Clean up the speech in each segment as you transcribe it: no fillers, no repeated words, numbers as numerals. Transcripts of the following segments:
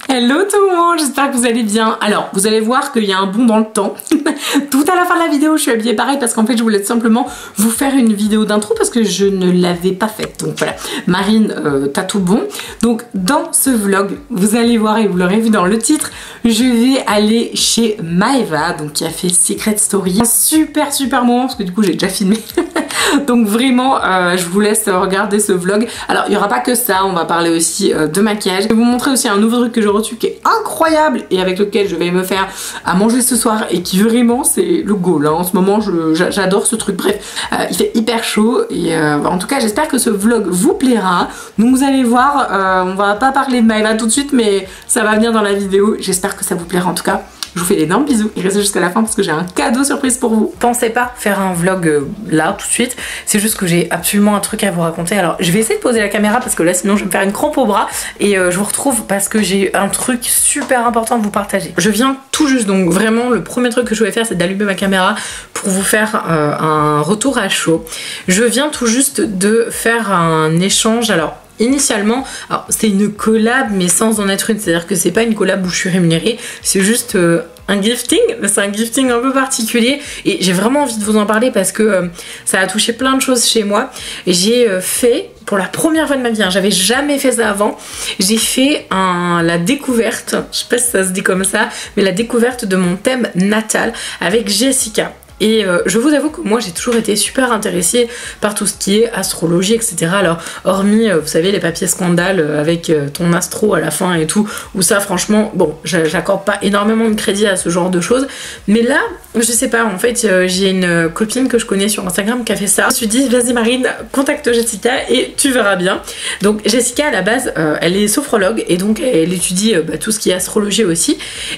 Hello tout le monde, j'espère que vous allez bien. Alors, vous allez voir qu'il y a un bond dans le temps. Tout à la fin de la vidéo, je suis habillée pareil parce qu'en fait, je voulais simplement vous faire une vidéo d'intro parce que je ne l'avais pas faite. Donc voilà, Marine, t'as tout bon. Donc dans ce vlog, vous allez voir et vous l'aurez vu dans le titre, je vais aller chez Maeva, donc qui a fait Secret Story. Un super moment parce que du coup, j'ai déjà filmé. Donc vraiment, je vous laisse regarder ce vlog. Alors, il n'y aura pas que ça, on va parler aussi de maquillage. Je vais vous montrer aussi un nouveau truc que j'ai reçu qui est incroyable et avec lequel je vais me faire à manger ce soir et qui vraiment c'est le goal. Hein. En ce moment, j'adore ce truc. Bref, il fait hyper chaud et en tout cas, j'espère que ce vlog vous plaira. Donc vous allez voir, on va pas parler de Maeva tout de suite, mais ça va venir dans la vidéo. J'espère que ça vous plaira en tout cas. Je vous fais d'énormes bisous et restez jusqu'à la fin parce que j'ai un cadeau surprise pour vous. Pensez pas faire un vlog là tout de suite, c'est juste que j'ai absolument un truc à vous raconter. Alors je vais essayer de poser la caméra parce que là sinon je vais me faire une crampe au bras et je vous retrouve parce que j'ai un truc super important à vous partager. Je viens tout juste, donc vraiment le premier truc que je voulais faire c'est d'allumer ma caméra pour vous faire un retour à chaud. Je viens tout juste de faire un échange, alors initialement, c'est une collab mais sans en être une, c'est-à-dire que c'est pas une collab où je suis rémunérée, c'est juste un gifting, c'est un gifting un peu particulier et j'ai vraiment envie de vous en parler parce que ça a touché plein de choses chez moi. J'ai fait, pour la première fois de ma vie, hein, j'avais jamais fait ça avant, j'ai fait la découverte, je sais pas si ça se dit comme ça, mais la découverte de mon thème natal avec Jessica. Et je vous avoue que moi j'ai toujours été super intéressée par tout ce qui est astrologie, etc. Alors hormis, vous savez, les papiers scandales avec ton astro à la fin et tout, où ça franchement, bon, j'accorde pas énormément de crédit à ce genre de choses. Mais là, je sais pas, en fait, j'ai une copine que je connais sur Instagram qui a fait ça. Je me suis dit, vas-y Marine, contacte Jessica et tu verras bien. Donc Jessica à la base, elle est sophrologue et donc elle étudie tout ce qui est astrologie aussi.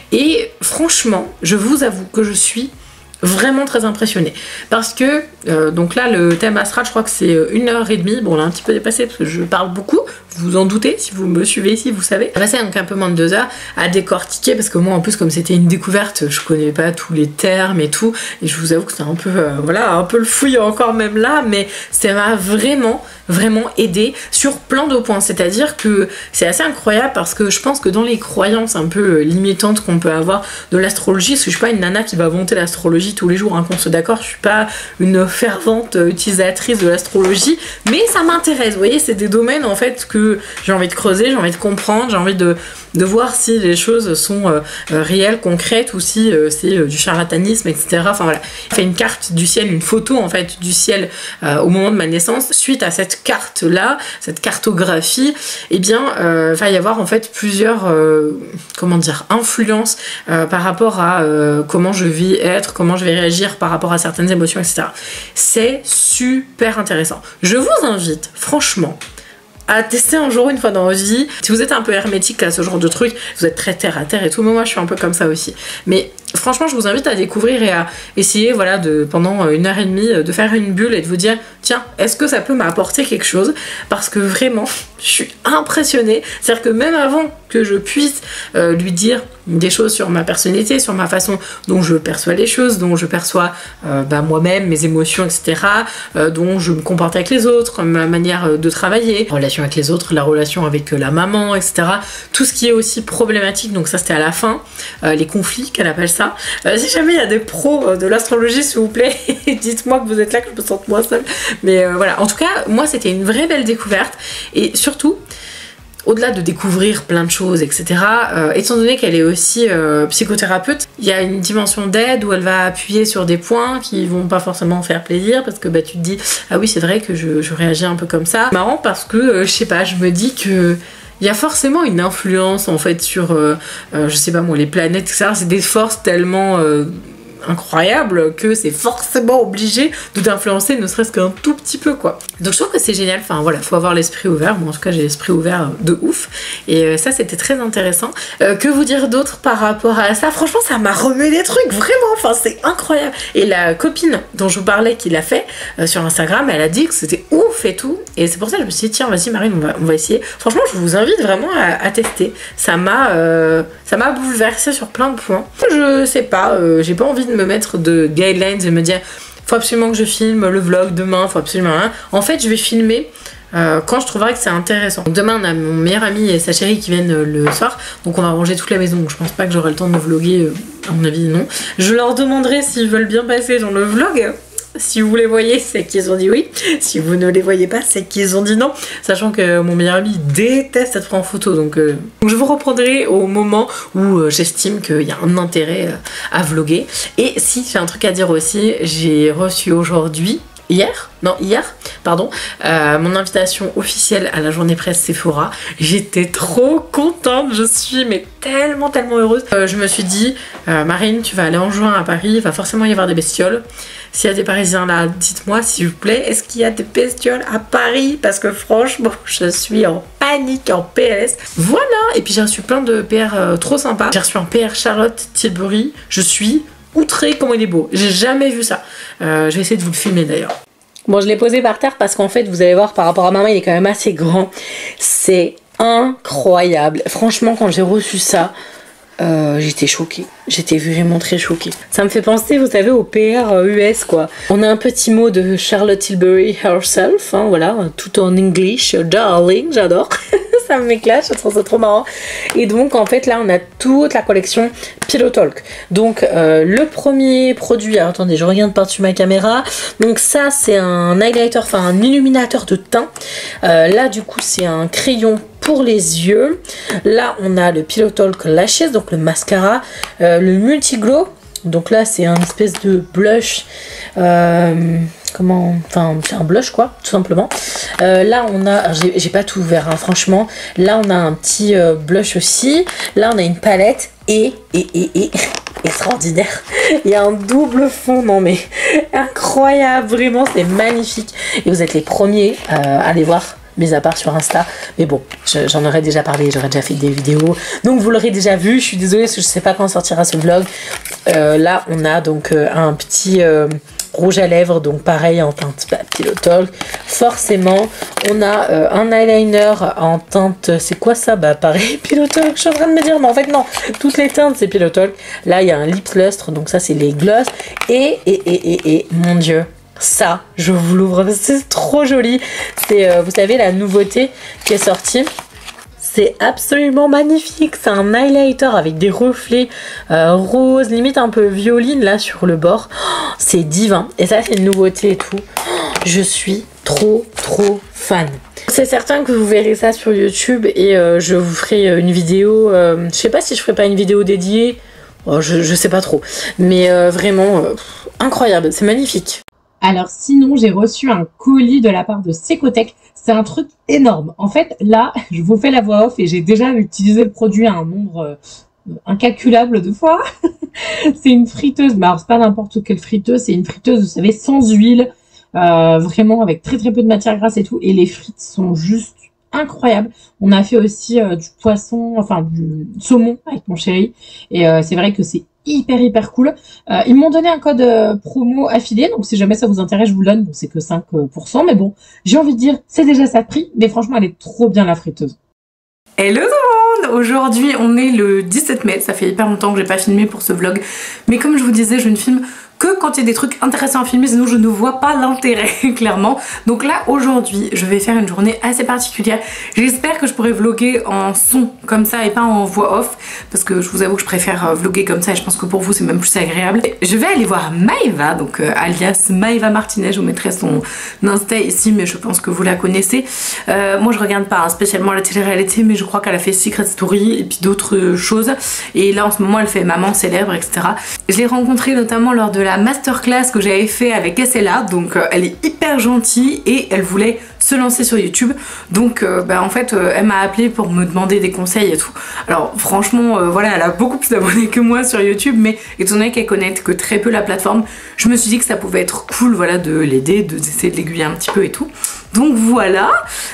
Et franchement, je vous avoue que je suis vraiment très impressionnée parce que donc là le thème astral je crois que c'est 1h30, bon on l'a un petit peu dépassé parce que je parle beaucoup, vous vous en doutez si vous me suivez ici, vous savez. On a passé donc un peu moins de 2 heures à décortiquer parce que moi en plus comme c'était une découverte je connais pas tous les termes et tout et je vous avoue que c'est un peu voilà, un peu le fouillis encore même là, mais ça m'a vraiment aidé sur plein de points, c'est-à-dire que c'est assez incroyable parce que je pense que dans les croyances un peu limitantes qu'on peut avoir de l'astrologie, parce que je suis pas une nana qui va vanter l'astrologie tous les jours, hein, qu'on soit d'accord, je suis pas une fervente utilisatrice de l'astrologie, mais ça m'intéresse, vous voyez, c'est des domaines en fait que j'ai envie de creuser, j'ai envie de comprendre, j'ai envie de voir si les choses sont réelles, concrètes ou si c'est du charlatanisme, etc. Enfin voilà, il fait une carte du ciel, une photo en fait du ciel au moment de ma naissance. Suite à cette carte là, cette cartographie, eh bien va y avoir en fait plusieurs comment dire, influences par rapport à comment je vais être, comment je vais réagir par rapport à certaines émotions, etc. C'est super intéressant. Je vous invite franchement à tester un jour, une fois dans votre vie. Si vous êtes un peu hermétique à ce genre de truc, vous êtes très terre à terre et tout, mais moi je suis un peu comme ça aussi. Mais franchement je vous invite à découvrir et à essayer voilà pendant 1h30 de faire une bulle et de vous dire tiens, est-ce que ça peut m'apporter quelque chose, parce que vraiment je suis impressionnée, c'est-à-dire que même avant que je puisse lui dire des choses sur ma personnalité, sur ma façon dont je perçois les choses, dont je perçois moi-même, mes émotions, etc., dont je me comporte avec les autres, ma manière de travailler, la relation avec les autres, la relation avec la maman, etc., tout ce qui est aussi problématique, donc ça c'était à la fin, les conflits qu'elle appelle ça. Si jamais il y a des pros de l'astrologie s'il vous plaît, dites-moi que vous êtes là, que je me sente moins seule, mais voilà, en tout cas moi c'était une vraie belle découverte et surtout au-delà de découvrir plein de choses, etc., étant donné qu'elle est aussi psychothérapeute, il y a une dimension d'aide où elle va appuyer sur des points qui vont pas forcément faire plaisir parce que tu te dis ah oui c'est vrai que je réagis un peu comme ça. C'est marrant parce que je sais pas, je me dis que il y a forcément une influence en fait sur je sais pas moi, les planètes, etc. C'est des forces tellement incroyable que c'est forcément obligé de t'influencer ne serait-ce qu'un tout petit peu quoi. Donc je trouve que c'est génial, enfin voilà, faut avoir l'esprit ouvert, moi en tout cas j'ai l'esprit ouvert de ouf et ça c'était très intéressant. Que vous dire d'autre par rapport à ça? Franchement ça m'a remué des trucs, vraiment, enfin c'est incroyable. Et la copine dont je vous parlais qui l'a fait sur Instagram, elle a dit que c'était ouf et tout, et c'est pour ça que je me suis dit tiens vas-y Marine, on va essayer. Franchement je vous invite vraiment à tester, ça m'a bouleversée sur plein de points. Je sais pas, j'ai pas envie de me mettre de guidelines et me dire faut absolument que je filme le vlog demain, faut absolument hein. En fait je vais filmer quand je trouverai que c'est intéressant. Donc demain on a mon meilleur ami et sa chérie qui viennent le soir, donc on va ranger toute la maison, donc je pense pas que j'aurai le temps de vlogger, à mon avis non. Je leur demanderai s'ils veulent bien passer dans le vlog. Si vous les voyez, c'est qu'ils ont dit oui. Si vous ne les voyez pas, c'est qu'ils ont dit non. Sachant que mon meilleur ami déteste être pris en photo. Donc je vous reprendrai au moment où j'estime qu'il y a un intérêt à vlogger. Et si j'ai un truc à dire aussi, j'ai reçu aujourd'hui, hier, mon invitation officielle à la journée presse Sephora. J'étais trop contente, je suis mais tellement heureuse. Je me suis dit, Marine, tu vas aller en juin à Paris, il va forcément y avoir des bestioles. S'il y a des Parisiens là, dites-moi s'il vous plaît, est-ce qu'il y a des bestioles à Paris? Parce que franchement, je suis en panique, en PLS. Voilà, et puis j'ai reçu plein de PR trop sympas. J'ai reçu un PR Charlotte Tilbury, je suis outrée comment il est beau. J'ai jamais vu ça. Je vais essayer de vous le filmer d'ailleurs. Bon, je l'ai posé par terre parce qu'en fait, vous allez voir, par rapport à ma main, il est quand même assez grand. C'est incroyable. Franchement, quand j'ai reçu ça, j'étais choquée. J'étais vraiment très choquée. Ça me fait penser, vous savez, au PR US, quoi. On a un petit mot de Charlotte Tilbury herself, hein, voilà, tout en English. Darling, j'adore. Ça m'éclate, je trouve ça trop marrant. Et donc, en fait, là, on a toute la collection Pillow Talk. Donc, le premier produit, alors, attendez, je regarde par-dessus ma caméra. Donc, ça, c'est un highlighter, enfin, un illuminateur de teint. Là, du coup, c'est un crayon pour les yeux. Là, on a le Pillow Talk Lashes, donc le mascara, le Multi-Glow. Donc là, c'est un espèce de blush. Enfin, c'est un blush, quoi, tout simplement. Là, on a, j'ai pas tout ouvert, hein, franchement. Là, on a un petit blush aussi. Là, on a une palette et extraordinaire. Il y a un double fond, non mais incroyable, vraiment, c'est magnifique. Et vous êtes les premiers à aller voir, mis à part sur Insta, mais bon, j'en aurais déjà parlé, j'aurais déjà fait des vidéos, donc vous l'aurez déjà vu. Je suis désolée parce que je sais pas quand sortira ce vlog. Là, on a donc un petit rouge à lèvres, donc pareil en teinte Pillow Talk. Forcément, on a un eyeliner en teinte, c'est quoi ça? Bah pareil, Pillow Talk, je suis en train de me dire, mais en fait non, toutes les teintes c'est Pillow Talk. Là, il y a un lip lustre, donc ça c'est les gloss, et mon dieu, ça, je vous l'ouvre, c'est trop joli. C'est, vous savez, la nouveauté qui est sortie. C'est absolument magnifique. C'est un highlighter avec des reflets roses, limite un peu violine là sur le bord. Oh, c'est divin. Et ça, c'est une nouveauté et tout. Oh, je suis trop fan. C'est certain que vous verrez ça sur YouTube et je vous ferai une vidéo. Je sais pas si je ferai pas une vidéo dédiée. Oh, je sais pas trop. Mais vraiment incroyable. C'est magnifique. Alors sinon, j'ai reçu un colis de la part de Secotech. C'est un truc énorme. En fait, là, je vous fais la voix off et j'ai déjà utilisé le produit à un nombre incalculable de fois. C'est une friteuse, mais alors c'est pas n'importe quelle friteuse, c'est une friteuse, vous savez, sans huile, vraiment avec très peu de matière grasse et tout. Et les frites sont juste incroyables. On a fait aussi du poisson, enfin du saumon avec mon chéri. Et c'est vrai que c'est hyper cool. Ils m'ont donné un code promo affilié, donc si jamais ça vous intéresse, je vous le donne. Bon, c'est que 5%, mais bon, j'ai envie de dire, c'est déjà ça de prix, mais franchement, elle est trop bien la friteuse. Hello tout le monde! Aujourd'hui, on est le 17 mai, ça fait hyper longtemps que j'ai pas filmé pour ce vlog, mais comme je vous disais, je ne filme que quand il y a des trucs intéressants à filmer, sinon je ne vois pas l'intérêt, clairement. Donc là, aujourd'hui, je vais faire une journée assez particulière. J'espère que je pourrai vlogger en son comme ça et pas en voix off, parce que je vous avoue que je préfère vlogger comme ça et je pense que pour vous c'est même plus agréable. Je vais aller voir Maeva, donc alias Maeva Martinez, je vous mettrai son Insta ici, mais je pense que vous la connaissez. Moi je regarde pas spécialement la télé-réalité, mais je crois qu'elle a fait Secret Story et puis d'autres choses. Et là en ce moment elle fait Maman Célèbre, etc. Je l'ai rencontrée notamment lors de la masterclass que j'avais fait avec Essella, donc elle est hyper gentille et elle voulait se lancer sur YouTube, donc en fait elle m'a appelé pour me demander des conseils et tout. Alors franchement voilà, elle a beaucoup plus d'abonnés que moi sur YouTube, mais étant donné qu'elle connaît que très peu la plateforme, je me suis dit que ça pouvait être cool, voilà, de l'aider, d'essayer de l'aiguiller un petit peu et tout. Donc voilà,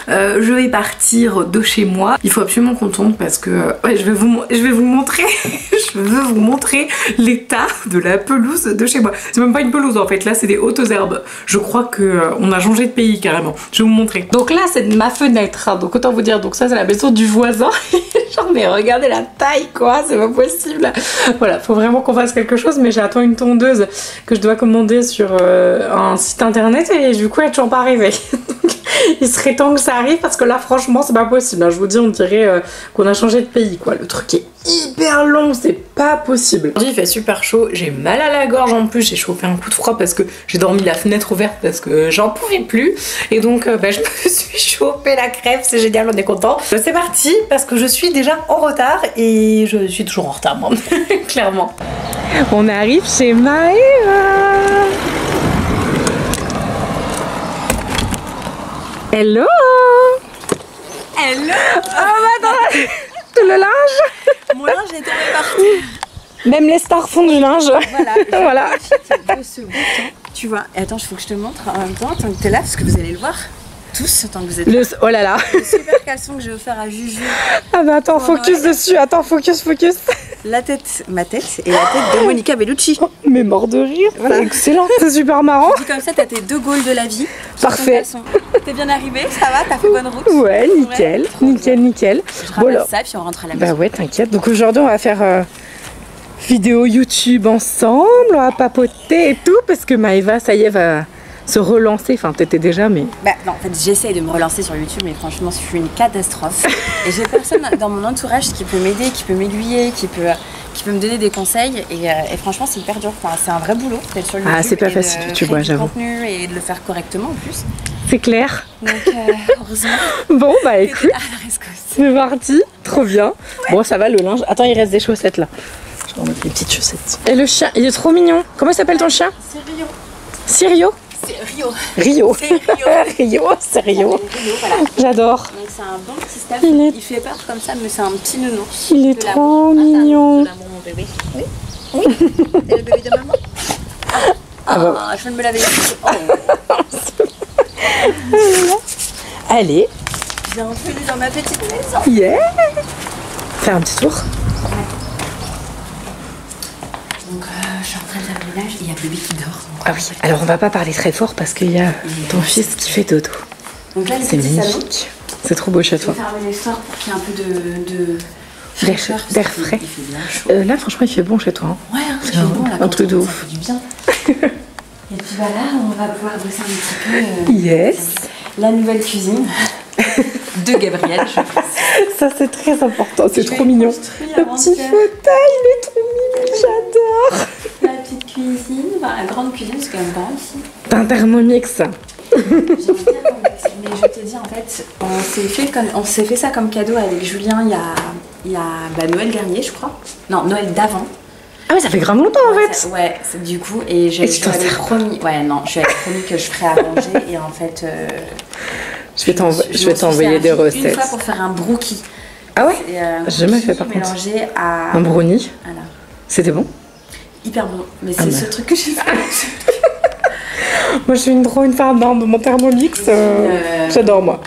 je vais partir de chez moi. Il faut absolument qu'on tourne parce que ouais, je vais vous montrer je veux vous montrer l'état de la pelouse de chez moi. C'est même pas une pelouse en fait, là c'est des hautes herbes. Je crois que on a changé de pays carrément. Je vais vous montrer. Donc là c'est ma fenêtre, hein. Donc autant vous dire, donc ça c'est la maison du voisin. Genre mais regardez la taille quoi, c'est pas possible. Voilà, faut vraiment qu'on fasse quelque chose, mais j'attends une tondeuse que je dois commander sur un site internet et du coup elle est toujours pas arrivée. Il serait temps que ça arrive parce que là franchement c'est pas possible, hein. Je vous dis on dirait qu'on a changé de pays quoi. Le truc est hyper long, c'est pas possible. Il fait super chaud, j'ai mal à la gorge en plus, j'ai chauffé un coup de froid parce que j'ai dormi la fenêtre ouverte parce que j'en pouvais plus. Et donc je me suis chauffé la crève, c'est génial, on est content. C'est parti parce que je suis déjà en retard et je suis toujours en retard moi, clairement. On arrive chez Maëva. Hello. Hello. Oh bah attends, le linge. Mon linge est tombé par terre. Même les stars font du linge. Voilà. Voilà. De ce beau temps. Tu vois, et attends, il faut que je te montre en même temps, tant que t'es là, parce que vous allez le voir tous, tant que vous êtes là. Oh là là. Le super caleçon que j'ai offert à Juju. Ah bah attends, focus dessus. Attends, focus. La tête, ma tête, et la tête de Monica Bellucci. Oh, mais mort de rire. Voilà. Excellent. C'est super marrant. Dit comme ça, t'as tes 2 goals de la vie. sur ton Parfait. caleçon. T'es bien arrivé, ça va, t'as fait bonne route. Ouais, nickel. Nickel. Je Bon, ramasse alors. ça, puis on rentre à la maison. Bah ouais, t'inquiète. Donc aujourd'hui, on va faire vidéo YouTube ensemble. On va papoter et tout parce que Maëva, ça y est, va se relancer. Enfin, t'étais déjà, mais. Bah non, en fait j'essaye de me relancer sur YouTube mais franchement je suis une catastrophe et j'ai personne dans mon entourage qui peut m'aider, qui peut m'aiguiller, qui peut me donner des conseils et franchement c'est hyper dur, enfin, c'est un vrai boulot d'être sur YouTube. Ah, c'est pas et facile, de tu créer vois, du j'avoue. contenu et de le faire correctement en plus. C'est clair. Donc heureusement Bon, bah que écoute, t'es à la rescousse. c'est parti. Trop bien. Bon, ça va le linge. Attends, il reste des chaussettes là. Je vais remettre les petites chaussettes. Et le chien, il est trop mignon. Comment s'appelle ton chien? C'est Rio. Sirio? C'est Rio. Rio. C'est Rio. Rio, c'est Rio. Rio, voilà. J'adore. Donc c'est un bon petit stuff. Il est- Il fait peur comme ça mais c'est un petit nounours. Il est De trop l'amour. Ah, mignon. de l'amour, mon bébé. Oui. Oui. Et le bébé de maman. Ah bah. Je viens de me laver les cheveux. Oh. Allez, Bienvenue dans ma petite maison. yeah. Faire un petit tour. Donc je suis en train de faire le ménage et il y a bébé qui dort. Ah oui, alors on va pas parler très fort parce qu'il y a ton fils qui fait dodo. Donc là le C'est petit salon. magnifique. C'est trop beau chez Je toi. vais fermer les stores pour qu'il y ait un peu de fraîcheur. parce D'air qu'il- frais. Il fait bien chaud. Là, franchement, il fait bon chez toi. Hein. Ouais, hein, c'est il fait bon là. un quand truc on- de ça ouf. fait du bien. Et puis bah là, on va pouvoir bosser un petit peu. Yes. La nouvelle cuisine de Gabriel, je pense. Ça, c'est très important. C'est Je trop vais mignon. construire Le avant petit de- fauteuil, il est trop mignon. J'adore. La petite cuisine, enfin, la grande cuisine, c'est quand même grand ici. T'as un Thermomix. J'ai envie de dire, mais je te dis en fait, on s'est fait ça comme cadeau avec Julien il y a bah, Noël dernier, je crois. Non, Noël d'avant. Ah oui, ça fait grave longtemps en fait. Ouais, c'est du coup, et je Et lui tu t'en avais sers promis. Ouais, non, je lui avais promis que je ferais à manger et en fait. Je vais t'envoyer m'en des suis servi recettes. Une fois pour faire un brookie. Ah ouais? Et, J'ai jamais fait, brookie par contre. mélangé à. Un brownie. Voilà. C'était bon? Hyper bon. Mais Ah c'est bah. ce truc que j'ai fait. Moi, je suis une fan de mon Thermomix. J'adore, moi.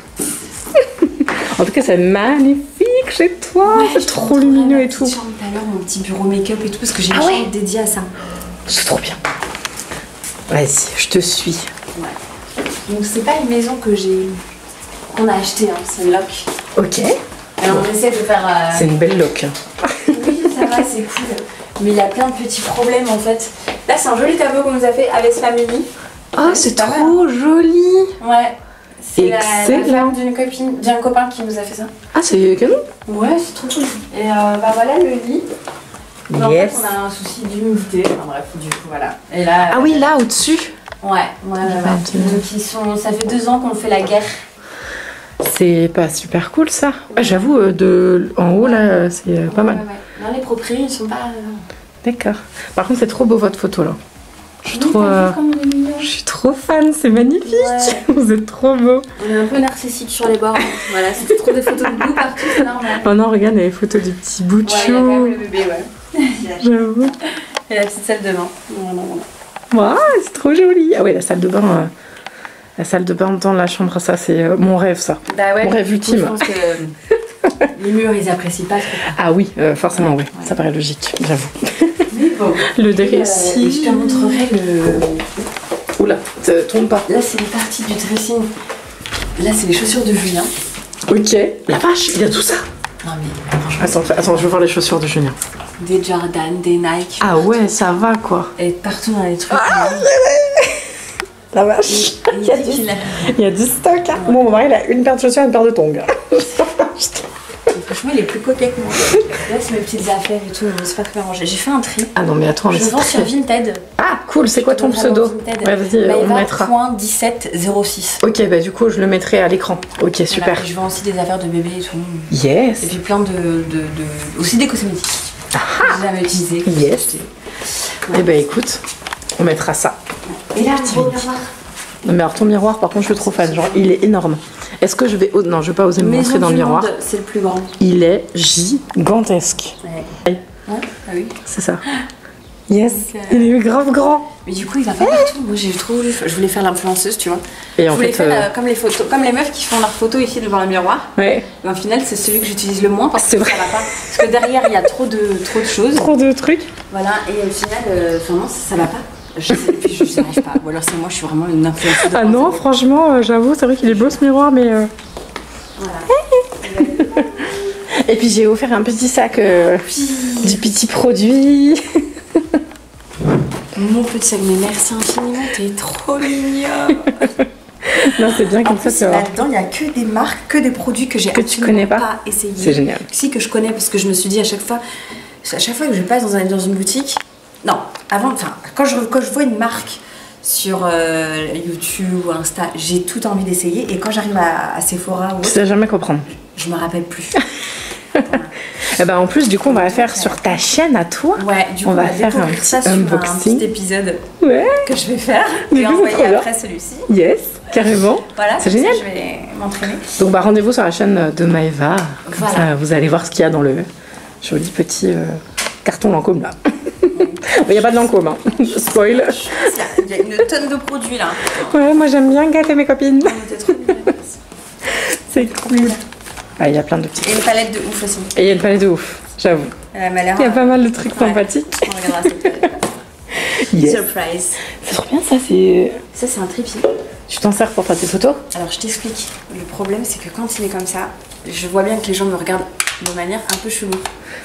En tout cas, c'est magnifique chez toi. Ouais, C'est je te trop montrerai lumineux ma et petite tout. chambre tout à l'heure, mon petit bureau make-up et tout, parce que j'ai une Ah ouais chambre dédiée à ça. C'est trop bien. Vas-y, je te suis. Ouais. Donc c'est pas une maison qu'on a achetée, hein, c'est une loc. Ok. Alors on essaie de faire. C'est une belle look. Oui, ça va, c'est cool. Mais il y a plein de petits problèmes en fait. Là, c'est un joli tableau qu'on nous a fait avec Family. Oh, c'est pas mal. trop joli. Ouais. C'est la Excellent. femme d'un copain qui nous a fait ça. Ah, c'est canon. Ouais, c'est trop cool. Et bah voilà le lit. Mais en Yes. fait, on a un souci d'humidité. Enfin bref, du coup, voilà. Et là. Ah oui, là, au-dessus. Ouais. Donc ils sont. Ça fait 2 ans qu'on fait la guerre. C'est pas super cool, ça. Ah, j'avoue, en haut, là, c'est pas mal. Ouais. Non, les propriétaires, ils sont pas. D'accord. Par contre, c'est trop beau, votre photo, là. Je suis Oui, trop... t'as vu comme on est mignon. Je suis trop fan, c'est magnifique. Ouais. Vous êtes trop beau. On est un peu narcissique sur les bords. Voilà, c'est trop des photos de nous partout, c'est normal. Oh non, regarde, il y a les photos du petit bout de Ouais, il y a quand même chou. le bébé, ouais. J'avoue. Et la petite salle de bain. Voilà. Waouh, c'est trop joli. Ah ouais, la salle de bain. La salle de bain dans la chambre, ça, c'est mon rêve, ça. Bah ouais, Mon rêve du coup, ultime. je pense que les murs, ils apprécient pas trop. Ah oui, forcément, oui. Ça paraît logique, j'avoue. Mais bon. Le Et dressing. je te montrerai le. Oula, tombe pas. Là, c'est une partie du dressing. Là, c'est les chaussures de Julien. Ok. La vache, il y a tout ça. Non, mais franchement, Attends, je veux voir les chaussures de Julien. des Jordan, des Nike. Ah ouais, ça va, quoi. Et partout dans les trucs. La vache. Il y a du stock. Hein. Bon, mon mari, il a une paire de chaussures et une paire de tongs. Franchement, il est plus coquet que moi. Là, c'est mes petites affaires et tout, mais c'est pas très arrangé. J'ai fait un tri. Ah non, mais attends, mais je vends sur Vinted. Ah, cool, c'est quoi ton pseudo? Ouais, vas-y, on le mettra. .1706. Ok, bah du coup, je le mettrai à l'écran. Ok, super. Voilà, je vends aussi des affaires de bébé et tout. Yes. Et puis plein aussi des cosmétiques. J'ai jamais utilisé. Yes. Et bah écoute, on mettra ça. Et là, tu miroir. Non, mais alors ton miroir, par contre, je suis trop fan. Genre, il est énorme. Est-ce que je vais... Non, je vais pas oser me montrer dans le miroir. C'est le plus grand. Il est gigantesque. Ouais. Ah oui. C'est ça. Yes. Donc, il est grave grand. Mais du coup, il va pas partout. Moi, j'ai trop voulu. Je voulais faire l'influenceuse, tu vois. Et en fait, comme les photos, comme les meufs qui font leurs photos ici devant le miroir. Ouais. Mais au final, c'est celui que j'utilise le moins parce que C'est vrai. ça va pas. Parce que derrière, il y a trop de choses. Trop de trucs. Voilà. Et au final, vraiment, ça va pas. Je n'y arrive pas. Ou alors c'est moi, je suis vraiment une influenceuse. Ah non, franchement, j'avoue, c'est vrai qu'il est beau ce miroir, mais... Voilà. Et puis j'ai offert un petit sac du petit produit. Mon petit sac, mais merci infiniment, t'es trop mignon. Non, c'est bien comme ça, tu vois. Là-dedans, il n'y a que des marques, que des produits que j'ai tu connais pas essayé. C'est génial. Si, que je connais, parce que je me suis dit à chaque fois que je passe dans une boutique, non, quand je vois une marque sur YouTube ou Insta, j'ai tout envie d'essayer, et quand j'arrive à Sephora, Tu sais jamais comprendre. je me rappelle plus. Et ben en plus, du coup, on va faire sur ta chaîne à toi. Ouais, du coup, on va faire un petit ça unboxing. sur un petit épisode Ouais. que je vais faire Mais et oui, envoyer c'est trop après celui-ci. Yes, carrément. Voilà, c'est comme ça, génial. je vais m'entraîner. Donc bah rendez-vous sur la chaîne de Maëva. Comme Voilà. ça, vous allez voir ce qu'il y a dans le joli petit carton Lancôme là. Il n'y a pas de Lancôme, hein. Spoil. Il y a une tonne de produits là. Ouais, moi j'aime bien gâter mes copines. Oh, t'es trop mignonne. C'est cool. Ah, il y a plein de petits. Et une palette de ouf aussi. Et il y a une palette de ouf, j'avoue. Elle m'a l'air. Il y a pas mal de trucs Ouais. sympathiques. On regardera cette palette. Yes. Surprise. C'est trop bien ça, c'est... Ça, c'est un trépied. Tu t'en sers pour faire tes photos? Alors, je t'explique. Le problème, c'est que quand il est comme ça, je vois bien que les gens me regardent de manière un peu chelou.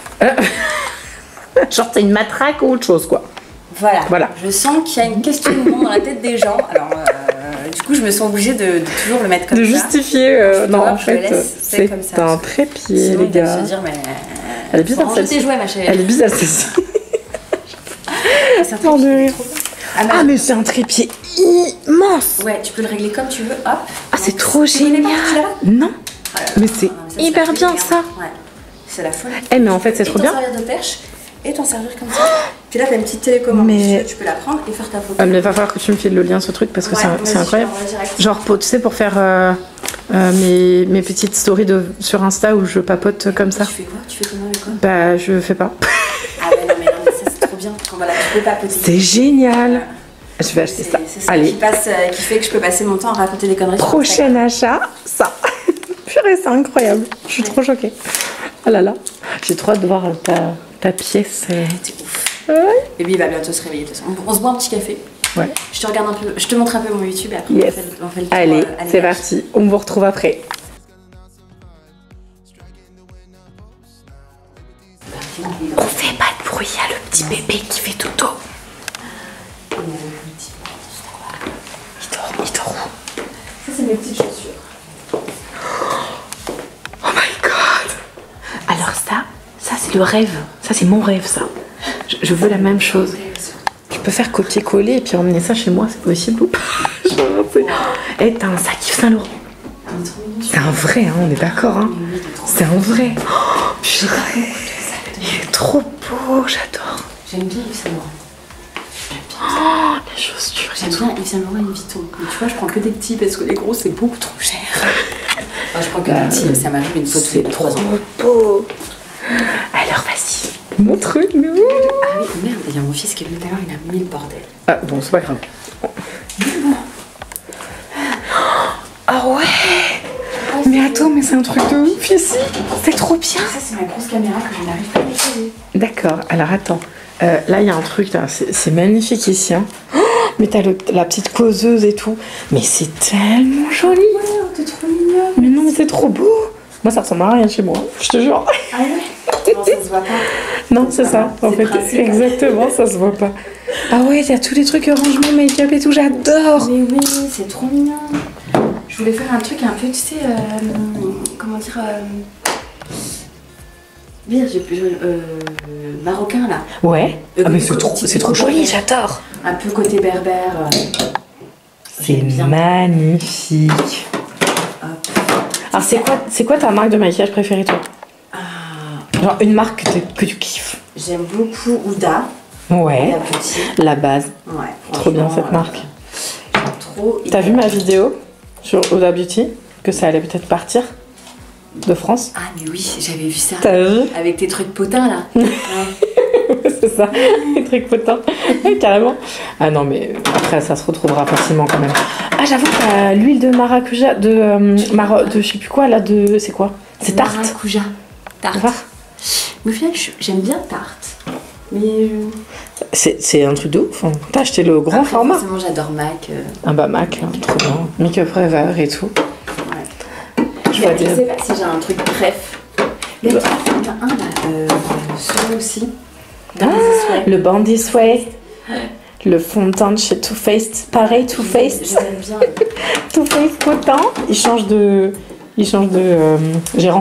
Genre t'as une matraque ou autre chose quoi. Voilà. Je sens qu'il y a une questionnement dans la tête des gens. Alors, du coup, je me sens obligée de toujours le mettre comme De ça. justifier, non vois, en je le fait laisse, c'est comme ça. un trépied Sinon, les ils doivent gars. se dire, mais. Elle est bizarre Faut ranger tes celle-ci. jouets, ma chérie. Elle est bizarre celle-ci. C'est un Pardon. trépied, trop bien. Ah mais c'est un trépied immense. Ouais, tu peux le régler comme tu veux, hop. Ah c'est Donc, trop tu connais pas, génial. tu l'as pas Non. Ah là là. Mais c'est Non, mais ça, hyper la bien folie, ça. hein. Ouais. C'est la folie. Eh mais en fait c'est Et trop t'en bien. servir de perche et t'en servir comme ça. Puis là, t'as une petite télécommande. Mais- Si tu peux la prendre et faire ta photo. Ah, mais il va falloir que tu me files le lien ce truc parce que Ouais, c'est vas-y, incroyable. je t'envoie direct. Genre tu sais pour faire mes petites stories sur Insta où je papote comme ça. Tu fais quoi? Tu fais comment avec quoi? Bah je fais pas. Ah ouais, non, mais ça, c'est trop bien. Quand voilà, tu peux papoter. C'est génial. Je vais acheter ça. C'est ça Allez. qui fait que je peux passer mon temps à raconter des conneries. sur Prochain achat, ça. Purée, c'est incroyable. Je suis trop choquée. Oh là là. J'ai trop hâte de voir ta pièce. Instagram. C'est ouf. Ouais. Et puis il va bientôt se réveiller de toute façon. On se boit un petit café. Ouais. Je te regarde un peu, je te montre un peu mon YouTube et après Yes. on fait le tour. Allez, à c'est l'étage. parti. On vous retrouve après. On fait pas de bruit, il y a le petit bébé qui fait dodo. Il dort où? Ça, c'est mes petites chaussures. Oh my god. Alors ça c'est le rêve. Ça c'est mon rêve ça. Je veux la même chose. Je peux faire copier-coller et puis emmener ça chez moi, c'est possible ou pas? Eh, t'as un sac Yves Saint Laurent. C'est un vrai, hein, on est d'accord. Hein. C'est un vrai. Oh, putain, il est trop beau, j'adore. J'aime bien Yves Saint Laurent. Oh, les chaussures. J'aime bien Yves Saint Laurent et Vuitton. Mais tu vois, je prends que des petits parce que les gros, c'est beaucoup trop cher. Enfin, je prends que des petits, ça m'arrive une photo C'est de trop 3 ans. beau. Alors vas-y, montre-nous. Ah oui, merde, il y a mon fils qui est venu tout à l'heure, il a mis le bordel. Ah bon, c'est pas grave. Ah ouais. Mais attends, mais c'est un truc de ouf ici. C'est trop bien. Ça, c'est ma grosse caméra que je n'arrive pas à décoller. D'accord, alors attends. Là, il y a un truc, là. C'est magnifique ici. Hein. Oh, mais t'as la petite causeuse et tout. Mais c'est tellement joli. Ouais, t'es trop mignonne. Mais non, mais c'est trop beau. Moi, ça ressemble à rien chez moi, je te jure. Ah ouais? Non, ça se voit pas. Non, c'est ça. En fait, exactement, ça se voit pas. Ah ouais, il y a tous les trucs rangement, make-up et tout, j'adore. Mais oui, c'est trop mignon. Je voulais faire un truc un peu, tu sais, comment dire, bien, j'ai plus marocain là. Ouais. Ah mais c'est trop joli, j'adore. Un peu côté berbère. C'est magnifique. Alors c'est quoi ta marque de maquillage préférée toi? Genre une marque que tu kiffes. J'aime beaucoup Huda. Ouais. La base. Ouais. Trop bien cette marque. J'aime trop. T'as vu ma vidéo sur Huda Beauty? Que ça allait peut-être partir de France? Ah mais oui, j'avais vu ça. T'as vu? Avec tes trucs potins là. Ouais. C'est ça, les trucs potins. Carrément. Ah non mais après ça se retrouvera facilement quand même. Ah j'avoue que t'as l'huile de maracuja de je sais plus quoi là de. C'est quoi? C'est Tarte. Maracuja. Tarte. Mais au final j'aime bien Tarte. Mais c'est un truc de ouf. Hein. T'as acheté le grand format. Forcément j'adore MAC. Ah bah MAC, hein, trop bien. Make-up Forever et tout. Ouais. Je dire. sais pas si j'ai un truc bref. Mais il y en a un là, celui aussi. Le Bandit Sway. Le fond de teint de chez Too Faced. Pareil, Too Faced. J'aime bien. Too Faced potent. Il change de gérant.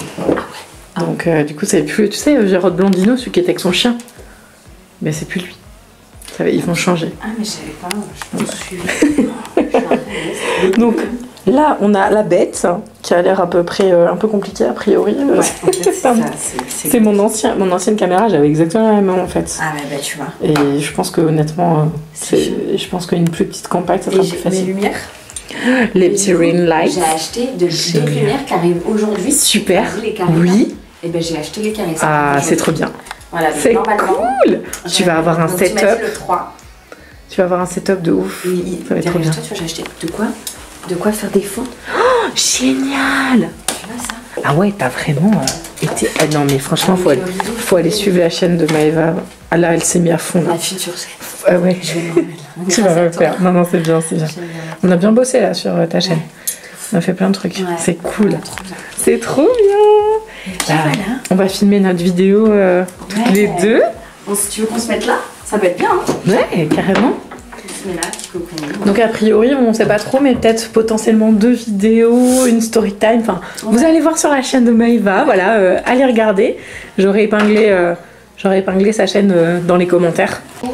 Donc du coup c'est plus, tu sais, Gérard Blondino, celui qui était avec son chien. Mais c'est plus lui. Ils vont changer. Ah mais je savais pas, je pense que je suis... Donc là on a la bête qui a l'air à peu près un peu compliquée a priori. Ouais, en fait, c'est mon ancienne caméra, j'avais exactement la même en fait. Ah bah tu vois. Et je pense que honnêtement, je pense qu'une plus petite compacte ça sera plus facile. Les lumières. Les petits ring lights. J'ai acheté de petites lumières qui arrivent aujourd'hui. Super. Les oui. Et ben j'ai acheté les carrés. Ah c'est trop bien. Voilà, c'est cool. Tu vas avoir un setup. Tu vas avoir un setup de ouf. Ça va être trop bien. Toi, tu vas acheter de quoi faire des fonds. Oh, génial. Tu vois ça? Ah ouais, t'as vraiment été... Ah non mais franchement, faut aller suivre la chaîne de Maëva. Ah là, elle s'est mise à fond. Là. La future chef. Ah ouais. Je vais me remettre. Tu vas le faire. Non, c'est bien, c'est bien. On a bien bossé là sur ta chaîne. On a fait plein de trucs. Ouais. C'est cool. C'est trop bien. Là, voilà. On va filmer notre vidéo toutes les deux. Si tu veux qu'on se mette là, ça peut être bien. Hein. Ouais, carrément. On se met là, donc a priori, on sait pas trop, mais peut-être potentiellement 2 vidéos, une story time. Enfin, vous allez voir sur la chaîne de Maëva. Voilà, allez regarder. J'aurais épinglé sa chaîne dans les commentaires. Ça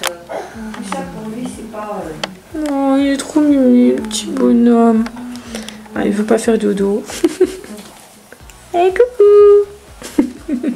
pour lui, c'est pas. Oh, il est trop mignon, le petit bonhomme. Ah, il veut pas faire dodo. Hey, coucou.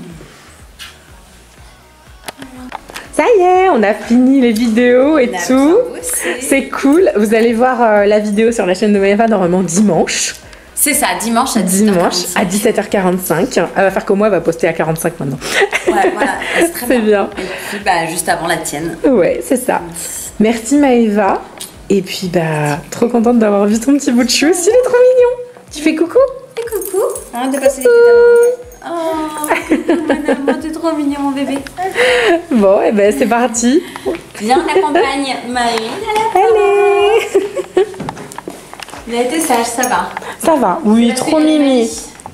Ça y est, on a fini les vidéos et tout. C'est cool. Vous allez voir la vidéo sur la chaîne de Maëva normalement dimanche. C'est ça, dimanche à 17h45. Elle va faire comme moi, elle va poster à 45 maintenant. Ouais, voilà, c'est très bien. bien. Et puis bah, juste avant la tienne. Ouais, c'est ça. Merci Maëva. Et puis bah, trop contente d'avoir vu ton petit bout de chou aussi, il est trop mignon. Tu fais coucou? Et coucou. Arrête de passer les petites amours. Oh, madame, t'es trop mignon mon bébé. Bon, et ben c'est parti. Viens, on accompagne Marie. Allez. Il a été sage, ça va. Ça va, oui, trop mimi.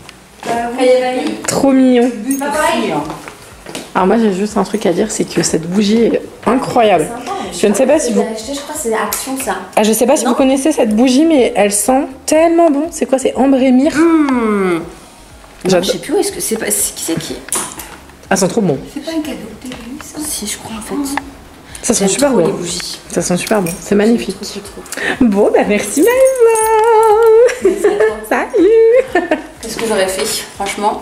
Trop mignon. Alors moi j'ai juste un truc à dire, c'est que cette bougie est incroyable. Je ne sais pas si vous... Je crois que c'est Action ça. Ah, je sais pas si vous connaissez cette bougie, mais elle sent tellement bon. C'est quoi? C'est ambre et myrrhe. Je sais plus où est-ce que c'est. Qui c'est qui? Ah, sent trop bon. C'est pas un cadeau que t'as eu ça? Si, je crois en fait. Ça sent super bon. Ça sent super bon. C'est magnifique. Bon, bah merci Maëva. Salut. Qu'est-ce que j'aurais fait, franchement?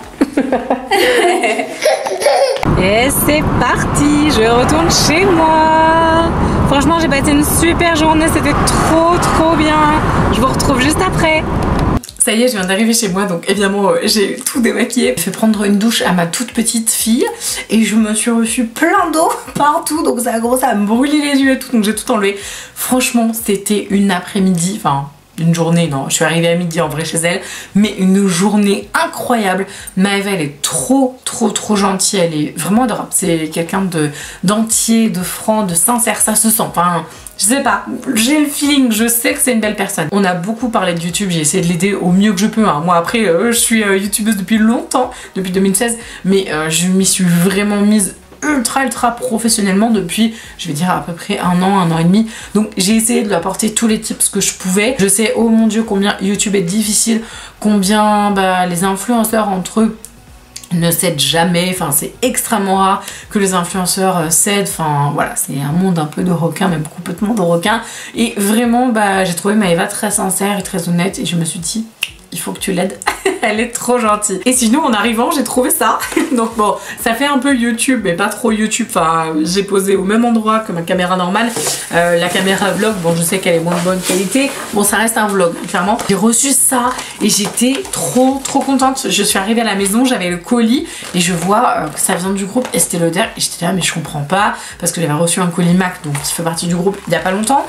Et c'est parti, je retourne chez moi. Franchement, j'ai passé une super journée, c'était trop bien. Je vous retrouve juste après. Ça y est, je viens d'arriver chez moi, donc évidemment j'ai tout démaquillé. J'ai fait prendre une douche à ma toute petite fille et je me suis reçue plein d'eau partout, donc ça a commencé à me brûler les yeux et tout, donc j'ai tout enlevé. Franchement, c'était une après-midi, enfin... une journée, non, je suis arrivée à midi en vrai chez elle, mais une journée incroyable. Maëva, elle est trop gentille, elle est vraiment adorable. C'est quelqu'un d'entier, de franc, de sincère, ça se sent. Enfin, Je sais pas, j'ai le feeling, je sais que c'est une belle personne. On a beaucoup parlé de YouTube, j'ai essayé de l'aider au mieux que je peux. Hein. Moi après, je suis youtubeuse depuis longtemps, depuis 2016, mais je m'y suis vraiment mise ultra professionnellement depuis, je vais dire à peu près un an et demi. Donc j'ai essayé de lui apporter tous les tips que je pouvais. Je sais, oh mon dieu, combien YouTube est difficile, combien les influenceurs entre eux ne cèdent jamais, enfin c'est extrêmement rare que les influenceurs cèdent, enfin voilà, c'est un monde un peu de requin, même complètement de requin. Et vraiment, j'ai trouvé Maëva très sincère et très honnête et je me suis dit, il faut que tu l'aides. Elle est trop gentille. Et sinon, en arrivant, j'ai trouvé ça. Donc bon, ça fait un peu YouTube, mais pas trop YouTube. Enfin, j'ai posé au même endroit que ma caméra normale. La caméra vlog, bon, je sais qu'elle est moins de bonne qualité. Bon, ça reste un vlog, clairement. J'ai reçu ça et j'étais trop contente. Je suis arrivée à la maison, j'avais le colis et je vois que ça vient du groupe Estée Lauder. Et j'étais là, mais je comprends pas, parce que j'avais reçu un colis MAC, donc qui fait partie du groupe il y a pas longtemps.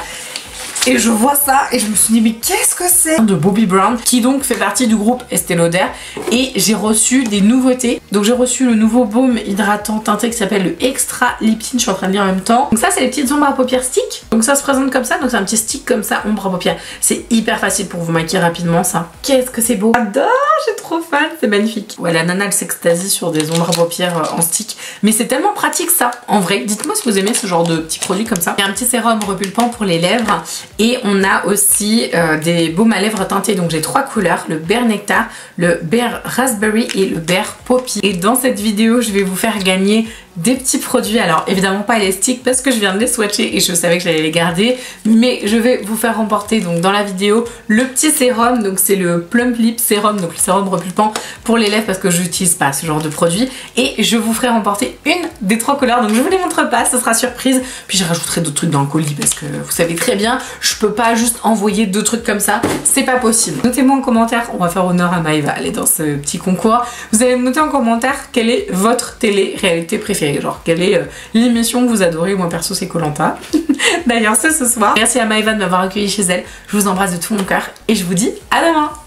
Et je vois ça et je me suis dit mais qu'est-ce que c'est? De Bobbi Brown qui donc fait partie du groupe Estée Lauder. Et j'ai reçu des nouveautés. Donc j'ai reçu le nouveau baume hydratant teinté qui s'appelle le Extra Lip Tint. Je suis en train de lire en même temps. Donc ça c'est les petites ombres à paupières stick. Donc ça se présente comme ça. Donc c'est un petit stick comme ça, ombre à paupières. C'est hyper facile pour vous maquiller rapidement ça. Qu'est-ce que c'est beau. J'adore, j'ai trop fan, c'est magnifique. Ouais, la nana elle s'extasie sur des ombres à paupières en stick. Mais c'est tellement pratique ça. En vrai, dites-moi si vous aimez ce genre de petits produits comme ça. Il y a un petit sérum repulpant pour les lèvres. Et on a aussi des baumes à lèvres teintés. Donc j'ai 3 couleurs, le Bear Nectar, le Bear Raspberry et le Bear Poppy. Et dans cette vidéo, je vais vous faire gagner des petits produits. Alors évidemment pas élastiques parce que je viens de les swatcher et je savais que j'allais les garder. Mais je vais vous faire remporter donc dans la vidéo le petit sérum. Donc c'est le Plump Lip Sérum, donc le sérum repulpant pour les lèvres parce que je n'utilise pas ce genre de produit. Et je vous ferai remporter une des 3 couleurs. Donc je vous les montre pas, ce sera surprise. Puis je rajouterai d'autres trucs dans le colis parce que vous savez très bien, je peux pas juste envoyer 2 trucs comme ça, c'est pas possible. Notez-moi en commentaire, on va faire honneur à Maëva, elle est dans ce petit concours. Vous allez me noter en commentaire quelle est votre télé-réalité préférée. Genre quelle est l'émission que vous adorez. Moi perso c'est Koh-Lanta. D'ailleurs c'est ce soir. Merci à Maëva de m'avoir accueilli chez elle. Je vous embrasse de tout mon cœur et je vous dis à demain.